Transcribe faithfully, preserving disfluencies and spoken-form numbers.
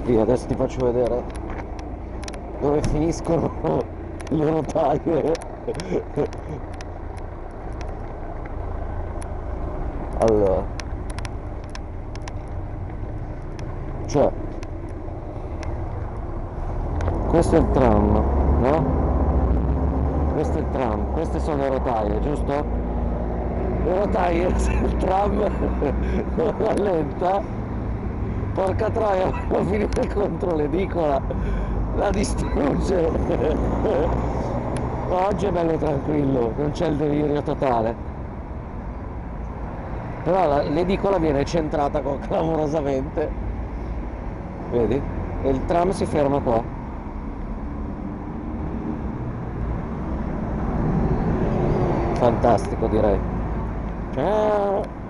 capire, adesso ti faccio vedere dove finiscono le rotaie. Allora, cioè, questo è il tram, no? Questo è il tram, queste sono le rotaie, giusto? Le rotaie, se il tram non rallenta, porca troia, va a finire contro l'edicola, la distrugge. Ma oggi è bello tranquillo, non c'è il delirio totale. Però la- l'edicola viene centrata co- clamorosamente, vedi? E il tram si ferma qua. Fantastico, direi. Ciao!